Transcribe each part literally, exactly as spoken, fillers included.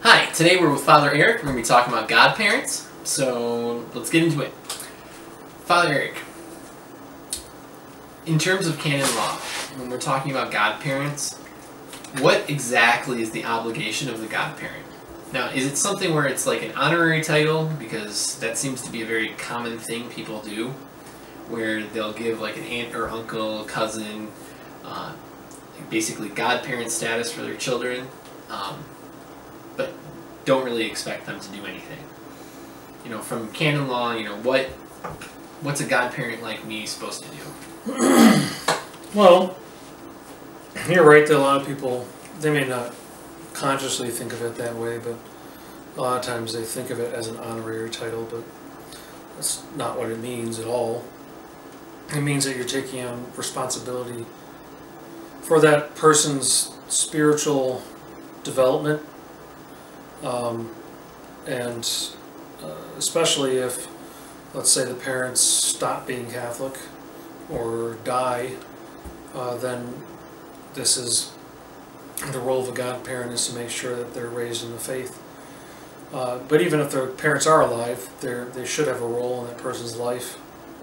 Hi, today we're with Father Eric. We're going to be talking about godparents, so let's get into it. Father Eric, in terms of canon law, when we're talking about godparents, what exactly is the obligation of the godparent? Now, is it something where it's like an honorary title, because that seems to be a very common thing people do, where they'll give like an aunt or uncle, cousin, uh, basically godparent status for their children, um, but don't really expect them to do anything. You know, from canon law, you know, what what's a godparent like me supposed to do? Well, you're right that a lot of people, they may not consciously think of it that way, but a lot of times they think of it as an honorary title, but that's not what it means at all. It means that you're taking on responsibility for that person's spiritual development, um, and uh, especially if, let's say, the parents stop being Catholic or die, uh, then this is the role of a godparent, is to make sure that they're raised in the faith. Uh, but even if their parents are alive, they they should have a role in that person's life,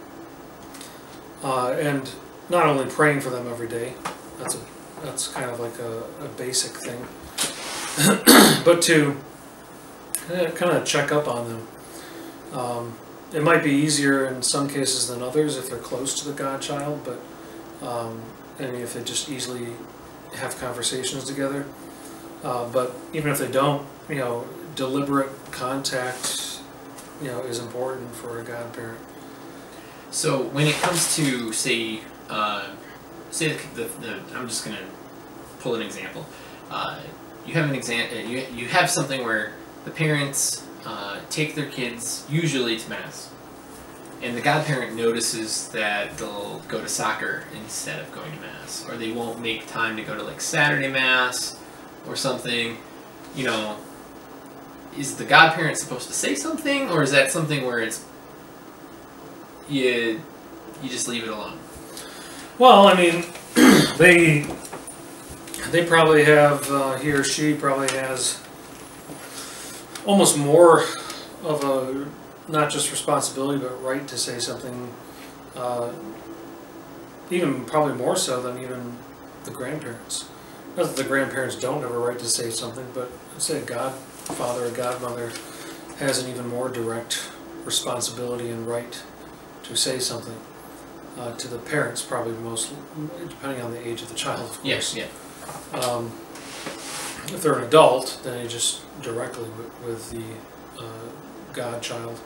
uh, and not only praying for them every day. That's a that's kind of like a, a basic thing. But to eh, kind of check up on them. Um, it might be easier in some cases than others if they're close to the godchild, but um, I mean, if they just easily have conversations together. Uh, but even if they don't, you know, deliberate contact, you know, is important for a godparent. So when it comes to, say, uh, say the, the, the I'm just gonna pull an example. Uh, you have an example. You you have something where the parents uh, take their kids usually to mass, and the godparent notices that they'll go to soccer instead of going to mass, or they won't make time to go to like Saturday mass or something. You know, is the godparent supposed to say something, or is that something where it's you you just leave it alone? Well, I mean, they they probably have, uh, he or she probably has almost more of a, not just responsibility, but right to say something, uh, even probably more so than even the grandparents. Not that the grandparents don't have a right to say something, but I'd say a godfather or godmother has an even more direct responsibility and right to say something. Uh, to the parents, probably most, depending on the age of the child, of course. Yes, yeah. Um, if they're an adult, then you just directly with, with the uh, godchild.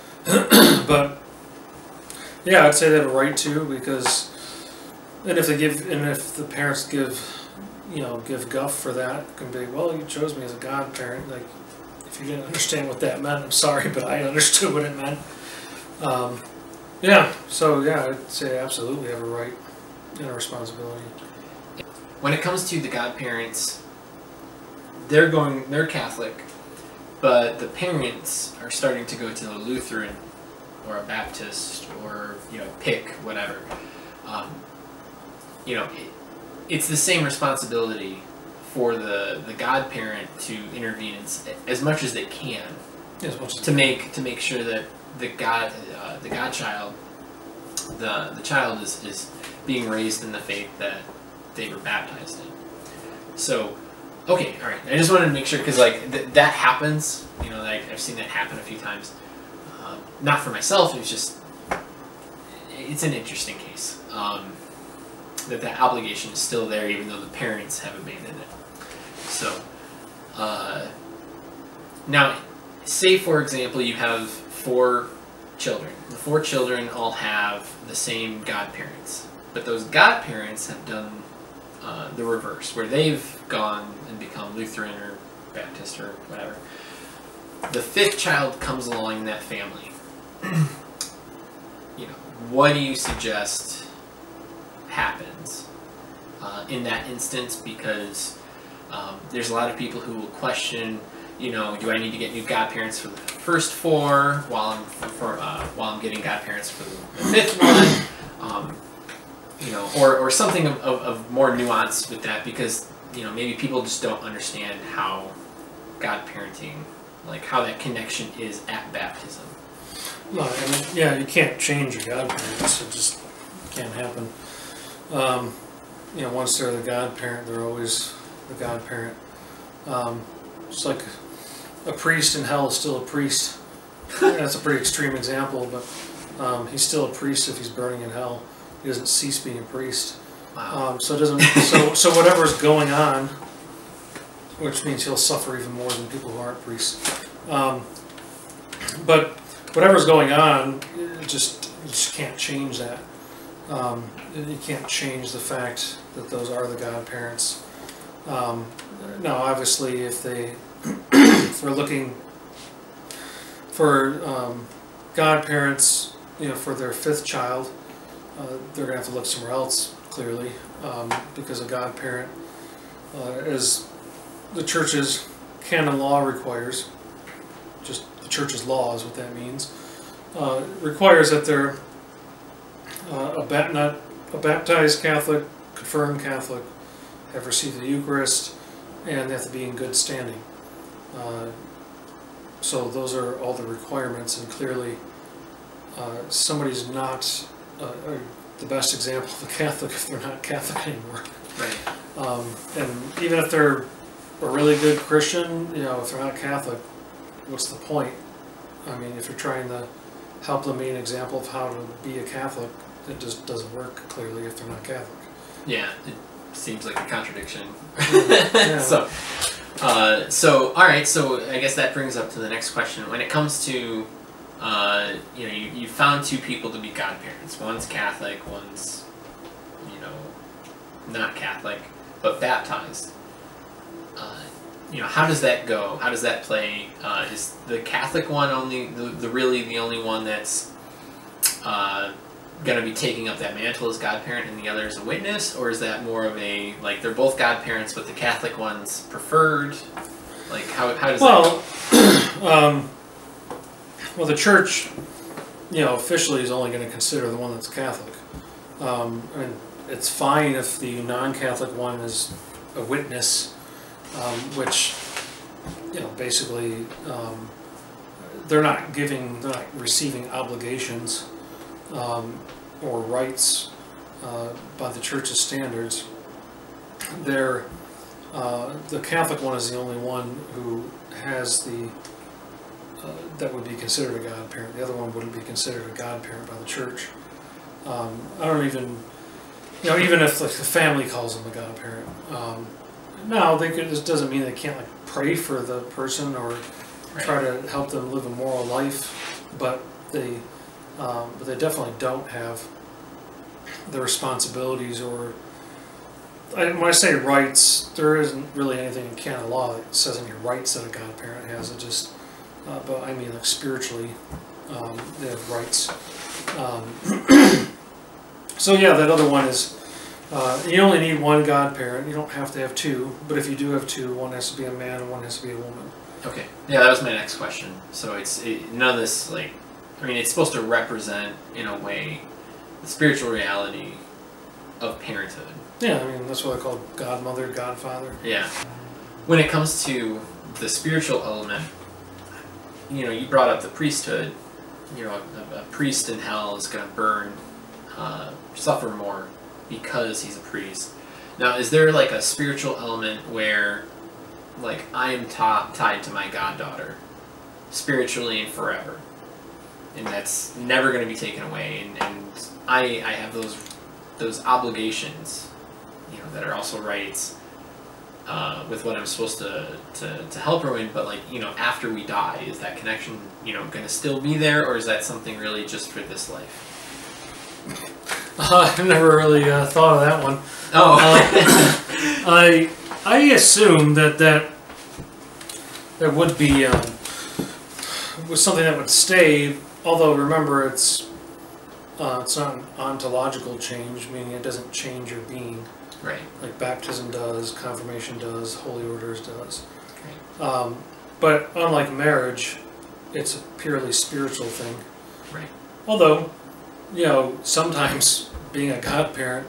But yeah, I'd say they have a right to, because, and if they give, and if the parents give, you know, give guff for that, it can be, well, you chose me as a godparent. Like, if you didn't understand what that meant, I'm sorry, but I understood what it meant. Um, Yeah, so yeah, I'd say absolutely have a right and a responsibility. When it comes to the godparents, they're going, they're Catholic, but the parents are starting to go to a Lutheran or a Baptist or, you know, pick whatever. Um, you know, it, it's the same responsibility for the the godparent to intervene as, as much as they can, as much as to make to make sure that the god uh, the godchild, the the child is is being raised in the faith that they were baptized in. So, okay, all right. I just wanted to make sure, because like th that happens. You know, like, I've seen that happen a few times. Um, not for myself. It was just it's an interesting case, um, that that obligation is still there, even though the parents have abandoned it. So, uh, now, say for example you have four children. The four children all have the same godparents, but those godparents have done uh, the reverse, where they've gone and become Lutheran or Baptist or whatever. The fifth child comes along in that family. You know, what do you suggest happens uh, in that instance? Because um, there's a lot of people who will question, you know, do I need to get new godparents for the first four while I'm for uh, while I'm getting godparents for the fifth one? Um, you know, or or something of, of, of more nuance with that, because, you know, maybe people just don't understand how godparenting, like how that connection is at baptism. No, and yeah, you can't change your godparents. It just can't happen. Um, you know, once they're the godparent, they're always the godparent. Um, just like a priest in hell is still a priest. That's a pretty extreme example, but um, he's still a priest if he's burning in hell. He doesn't cease being a priest. Wow. Um, so it doesn't. So so whatever's going on, which means he'll suffer even more than people who aren't priests. Um, but whatever's going on, it just you just can't change that. Um, you can't change the fact that those are the godparents. Um, now, obviously, if they if we're looking for um, godparents, you know, for their fifth child, uh, they're going to have to look somewhere else, clearly, um, because a godparent, uh, as the church's canon law requires, just the church's law is what that means, uh, requires that they're uh, a, ba not a baptized Catholic, confirmed Catholic, have received the Eucharist, and they have to be in good standing. Uh, so those are all the requirements, and clearly uh, somebody's not uh, uh, the best example of a Catholic if they're not Catholic anymore. Right. Um, and even if they're a really good Christian, you know, if they're not Catholic, what's the point? I mean, if you're trying to help them be an example of how to be a Catholic, it just doesn't work, clearly, if they're not Catholic. Yeah, it seems like a contradiction. Yeah. so, uh, so, all right, so I guess that brings up to the next question. When it comes to, uh, you know, you, you found two people to be godparents. One's Catholic, one's, you know, not Catholic, but baptized. Uh, you know, how does that go? How does that play? Uh, is the Catholic one only the, the really the only one that's uh, going to be taking up that mantle as godparent, and the other is a witness, or is that more of a like they're both godparents, but the Catholic one's preferred? Like how how does well, that go? um, well, the church, you know, officially is only going to consider the one that's Catholic. Um, I mean, it's fine if the non-Catholic one is a witness. Um, which, you know, basically, um, they're not giving, they're not receiving obligations um, or rights uh, by the church's standards. They're, uh, the Catholic one is the only one who has the, uh, that would be considered a godparent. The other one wouldn't be considered a godparent by the church. Um, I don't even, you know, even if like, the family calls them a godparent. Um, No, they could, this doesn't mean they can't like pray for the person or Right. try to help them live a moral life, but they, um, but they definitely don't have the responsibilities or. I, when I say rights, there isn't really anything in canon law that says any rights that a godparent has. It just, uh, but I mean like spiritually, um, they have rights. Um, so yeah, that other one is. Uh, you only need one godparent. You don't have to have two, but if you do have two, one has to be a man and one has to be a woman. Okay. Yeah, that was my next question. So it's it, none of this like, I mean, it's supposed to represent in a way the spiritual reality of parenthood. Yeah, I mean that's what I call Godmother, Godfather. Yeah. When it comes to the spiritual element, you know, you brought up the priesthood. You know, a, a priest in hell is going to burn, uh, suffer more because he's a priest. Now, is there like a spiritual element where, like, I am ta tied to my goddaughter, spiritually and forever, and that's never going to be taken away, and, and I I have those those obligations, you know, that are also rights uh, with what I'm supposed to, to to help her in. But like, you know, after we die, is that connection, you know, going to still be there, or is that something really just for this life? Uh, I've never really uh, thought of that one. Oh, uh, I I assume that that that would be um, was something that would stay. Although remember, it's uh, it's not an ontological change, meaning it doesn't change your being. right. Like baptism does, confirmation does, holy orders does. Right. Um, but unlike marriage, it's a purely spiritual thing. Right. Although, you know, sometimes being a godparent,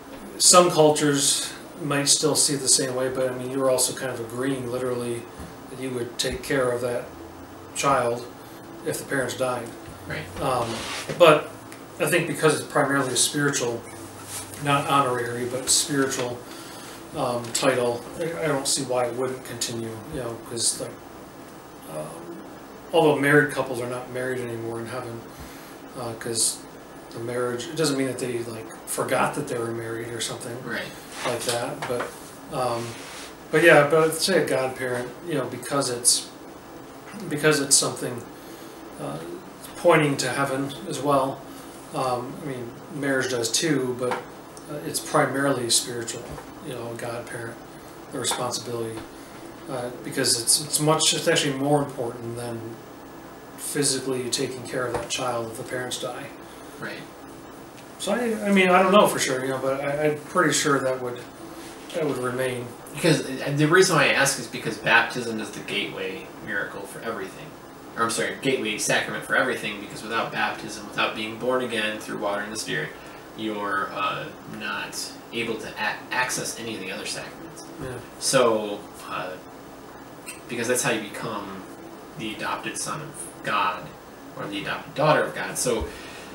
some cultures might still see it the same way, but I mean, you're also kind of agreeing literally you would take care of that child if the parents died. Right. Um, but I think because it's primarily a spiritual, not honorary, but spiritual um, title, I, I don't see why it wouldn't continue. You know, because like, um, although married couples are not married anymore in heaven, because uh, the marriage, it doesn't mean that they like forgot that they were married or something, right, like that. But um, but yeah, but I'd say a godparent, you know, because it's because it's something uh, pointing to heaven as well. Um, I mean, marriage does too, but uh, it's primarily spiritual. You know, a godparent, the responsibility, uh, because it's it's much. It's actually more important than physically taking care of that child if the parents die. Right. So I, I mean, I don't know for sure, you know, but I, I'm pretty sure that would that would remain. Because the reason why I ask is because baptism is the gateway miracle for everything. Or I'm sorry, gateway sacrament for everything, because without baptism, without being born again through water and the Spirit, you're uh, not able to a access any of the other sacraments. Yeah. So, uh, because that's how you become the adopted son of God, or the adopted daughter of God. So,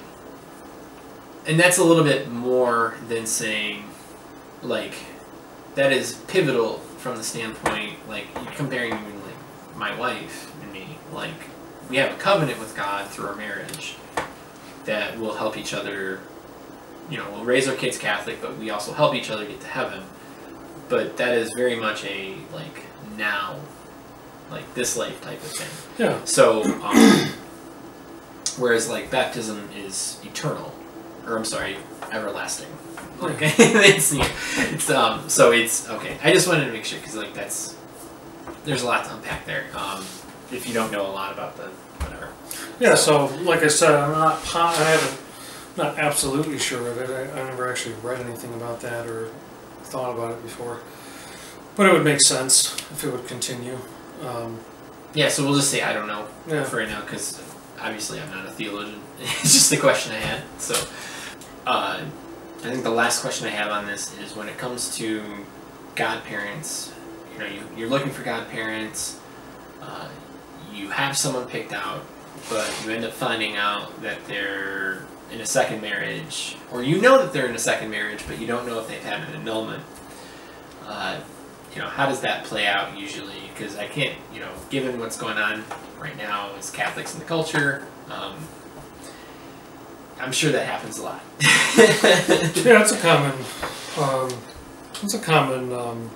and that's a little bit more than saying, like, that is pivotal from the standpoint, like, you're comparing, like, my wife and me, like, we have a covenant with God through our marriage that will help each other, you know, we'll raise our kids Catholic, but we also help each other get to heaven. But that is very much a, like, now, like, this life type of thing. Yeah. So, um, whereas, like, baptism is eternal, or I'm sorry, everlasting. Okay, it's, it's um. So it's okay. I just wanted to make sure because like that's there's a lot to unpack there. Um, if you don't know a lot about the whatever. Yeah. So, like I said, I'm not. I haven't. Not absolutely sure of it. I, I never actually read anything about that or thought about it before. But it would make sense if it would continue. Um, yeah. So we'll just say I don't know yeah. for right now because obviously I'm not a theologian. It's just the question I had. So. Uh, I think the last question I have on this is when it comes to godparents, you know, you, you're looking for godparents, uh, you have someone picked out, but you end up finding out that they're in a second marriage, or you know that they're in a second marriage, but you don't know if they've had an annulment. Uh, you know, how does that play out usually? Because I can't, you know, given what's going on right now as Catholics in the culture, um, I'm sure that happens a lot. Yeah, it's a common, um, it's a common um,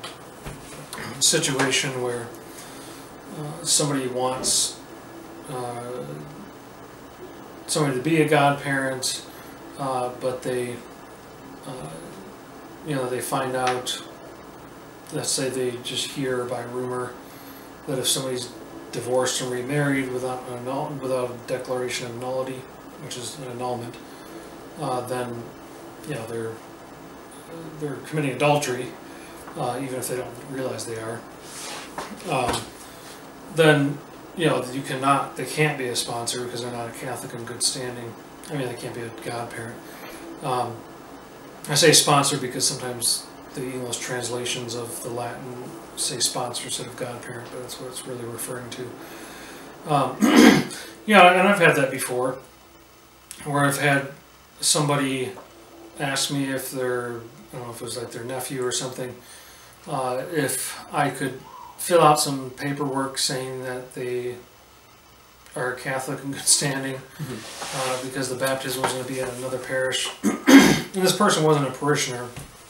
situation where uh, somebody wants uh, somebody to be a godparent, uh, but they, uh, you know, they find out. Let's say they just hear by rumor that if somebody's divorced and remarried without an annul without a declaration of nullity, which is an annulment, uh, then you know they're they're committing adultery, uh, even if they don't realize they are. Um, then you know you cannot, they can't be a sponsor because they're not a Catholic in good standing. I mean, they can't be a godparent. Um, I say sponsor because sometimes the English translations of the Latin say sponsor instead of godparent, but that's what it's really referring to. Um, yeah, and I've had that before, where I've had somebody ask me if they're, I don't know if it was like their nephew or something, uh, if I could fill out some paperwork saying that they are Catholic in good standing, mm-hmm. uh, because the baptism was going to be in another parish. And this person wasn't a parishioner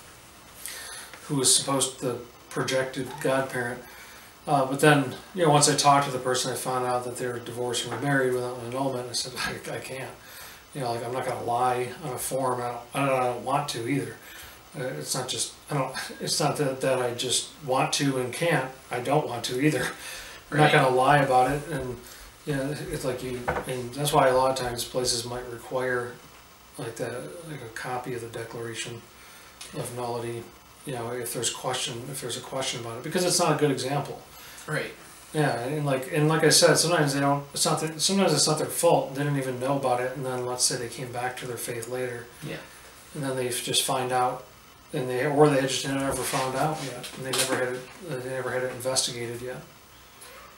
who was supposed to, the projected godparent. Uh, but then, you know, once I talked to the person, I found out that they were divorced and remarried without an annulment. I said, I, I can't. You know, like, I'm not going to lie on a form. I don't, I don't, I don't want to either. Uh, it's not just, I don't, it's not that, that I just want to and can't. I don't want to either. I'm right. not going to lie about it. And, you know, it's like you, and that's why a lot of times places might require, like, that, like a copy of the declaration of nullity, you know, if there's question, if there's a question about it, because it's not a good example. Right. Yeah, and like and like I said, sometimes they don't. It's not. That, sometimes it's not their fault. They didn't even know about it, and then let's say they came back to their faith later. Yeah. And then they just find out, and they or they just never found out yet, and they never had it. They never had it investigated yet.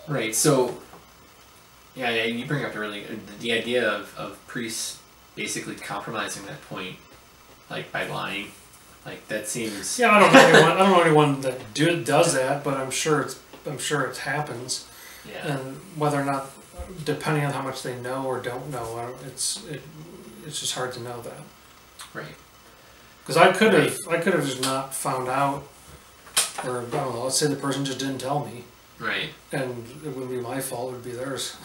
Right. So, yeah, yeah, you bring up a really the idea of, of priests basically compromising that point, like by lying, like that seems. Yeah, I don't know anyone. I don't know anyone that do, does that, but I'm sure it's. I'm sure it happens. Yeah. And whether or not, depending on how much they know or don't know, I don't, it's it, it's just hard to know that. Right. Because I could have, Right. I could have just not found out, or I don't know. Let's say the person just didn't tell me. Right. And it wouldn't be my fault, it would be theirs.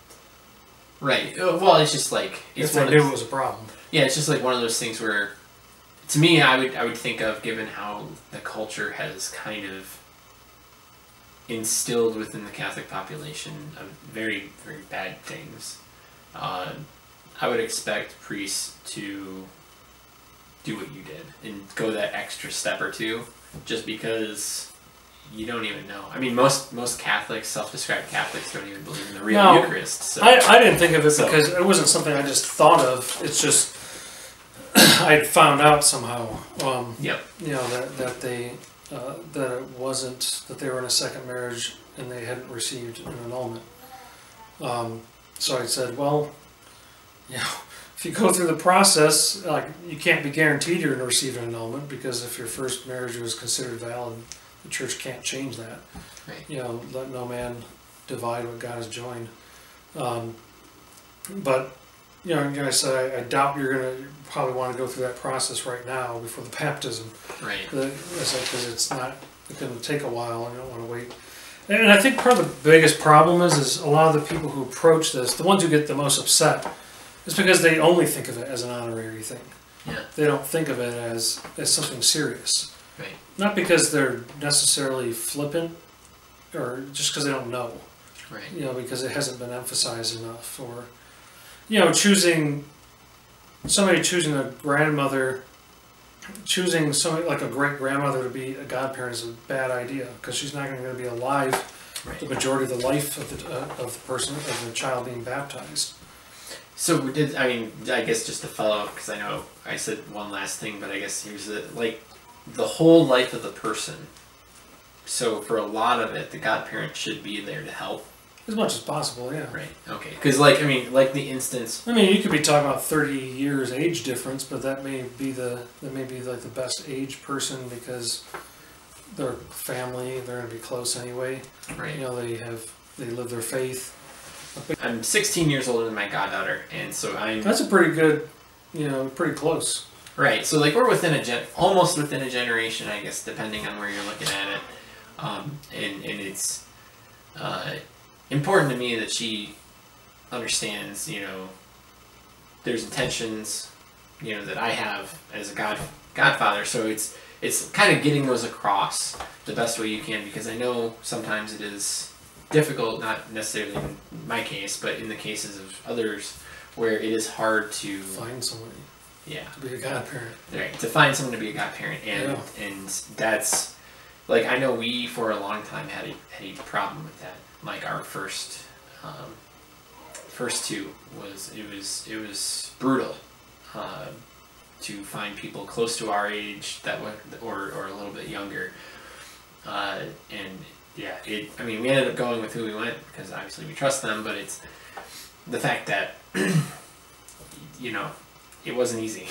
Right. Uh, Well, it's just like it's If they one knew of, it was a problem. yeah, it's just like one of those things where, to me, I would I would think of, given how the culture has kind of instilled within the Catholic population of very very bad things. Uh, I would expect priests to do what you did and go that extra step or two, just because you don't even know. I mean, most most Catholics, self-described Catholics, don't even believe in the real No, Eucharist. So. I, I didn't think of it So- because it wasn't something I just thought of. It's just I found out somehow. Um, Yep. you know that that they uh, that it wasn't that they were in a second marriage and they hadn't received an annulment. Um, so I said, well, you know, if you go through the process, like you can't be guaranteed you're going to receive an annulment because if your first marriage was considered valid, the church can't change that. Right. You know, let no man divide what God has joined. Um, but you know, like I said, I, I doubt you're going to probably want to go through that process right now before the baptism. Right. Because it's not, it's going to take a while and you don't want to wait. And I think part of the biggest problem is, is a lot of the people who approach this, the ones who get the most upset, is because they only think of it as an honorary thing. Yeah. They don't think of it as, as something serious. Right. Not because they're necessarily flippant, or just because they don't know. Right. You know, because it hasn't been emphasized enough, or you know, choosing somebody choosing a grandmother, choosing somebody like a great grandmother to be a godparent is a bad idea because she's not going to be alive Right. the majority of the life of the uh, of the person of the child being baptized. So did I mean I guess just to follow up, because I know I said one last thing, but I guess here's the like the whole life of the person. So for a lot of it, the godparent should be there to help. As much as possible, yeah. Right. Okay. Because like I mean like the instance. I mean, you could be talking about thirty years age difference, but that may be the that may be like the best age person because they're family, they're going to be close anyway. Right. You know, they have they live their faith. I'm sixteen years older than my goddaughter, and so I'm That's a pretty good, you know, pretty close. right. So like we're within a gen, almost within a generation, I guess, depending on where you're looking at it. Um, and and it's uh, important to me that she understands, you know, there's intentions, you know, that I have as a god godfather. So it's it's kind of getting those across the best way you can, because I know sometimes it is difficult, not necessarily in my case, but in the cases of others, where it is hard to Find somebody yeah to be a godparent. right to find someone to be a godparent, and Yeah. and that's like I know we for a long time had a had a problem with that. Like our first um, first two was it was it was brutal uh, to find people close to our age that would or or a little bit younger, uh, and yeah it I mean we ended up going with who we went because obviously we trust them, but it's the fact that you know it wasn't easy.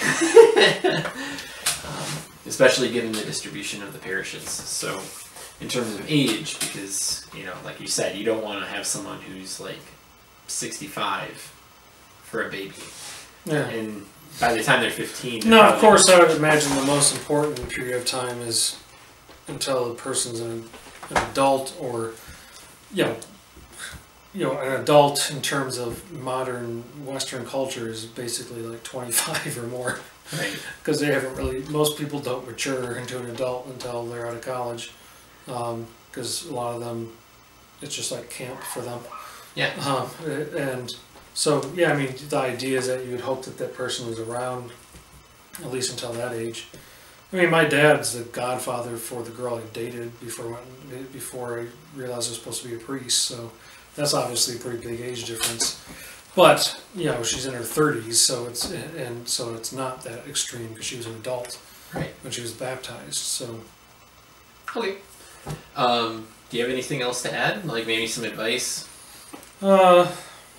um, especially given the distribution of the parishes. So in terms of age, because, you know, like you said, you don't want to have someone who's like sixty-five for a baby. Yeah. And by the time they're fifteen... they're No, of probably- course, I would imagine the most important period of time is until the person's an, an adult, or, you know, you know, an adult in terms of modern Western culture is basically like twenty-five or more. Right. Because they haven't really, most people don't mature into an adult until they're out of college. Because um, a lot of them, it's just like camp for them. Yeah. Um, and so, yeah, I mean, the idea is that you would hope that that person was around at least until that age. I mean, my dad's the godfather for the girl I dated before I went, before I realized I was supposed to be a priest. So that's obviously a pretty big age difference. But, you know, she's in her thirties, so it's and so it's not that extreme because she was an adult Right. when she was baptized. So Okay. Um, do you have anything else to add? Like maybe some advice? Uh,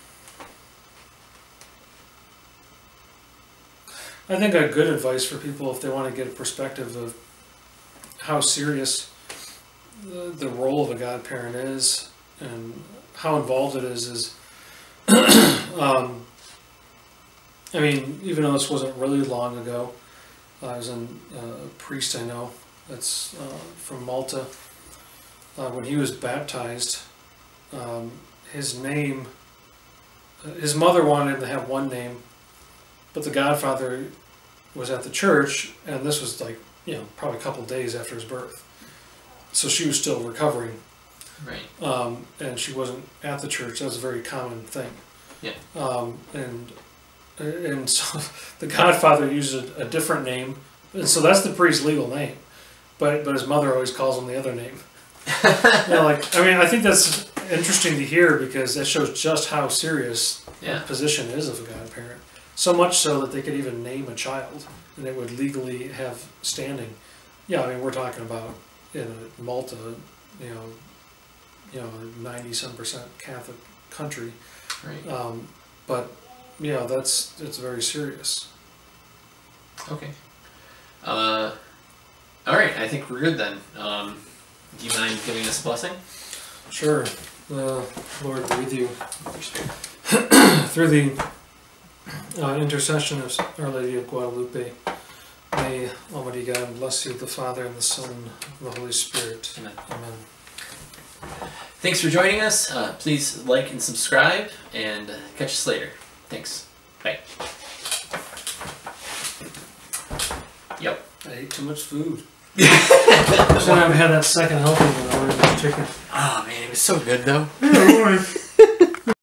I think a good advice for people if they want to get a perspective of how serious the, the role of a godparent is and how involved it is is, um, I mean, even though this wasn't really long ago, I was in, uh, a priest I know that's uh, from Malta. Uh, when he was baptized, um, his name, his mother wanted him to have one name, but the godfather was at the church, and this was like, you know, probably a couple days after his birth. So she was still recovering. Right. Um, and she wasn't at the church. That was a very common thing. Yeah. Um, and and so the godfather used a, a different name, and so that's the priest's legal name. But but his mother always calls him the other name. You know, like, I mean, I think that's interesting to hear because that shows just how serious yeah. the position is of a godparent. So much so that they could even name a child and it would legally have standing. Yeah, I mean, we're talking about in Malta, you know, you know, ninety some percent Catholic country. Right. Um, but yeah, that's it's very serious. Okay. Uh, all right. I think we're good then. Um, do you mind giving us a blessing? Sure. The Lord be with you. Through the uh, intercession of Our Lady of Guadalupe, may Almighty God bless you, the Father and the Son and the Holy Spirit. Amen. Amen. Thanks for joining us. Uh, please like and subscribe, and uh, catch us later. Thanks. Bye. Yep. I ate too much food. So I haven't had that second helping when I ordered the chicken. Oh man, it was so good though. Yeah,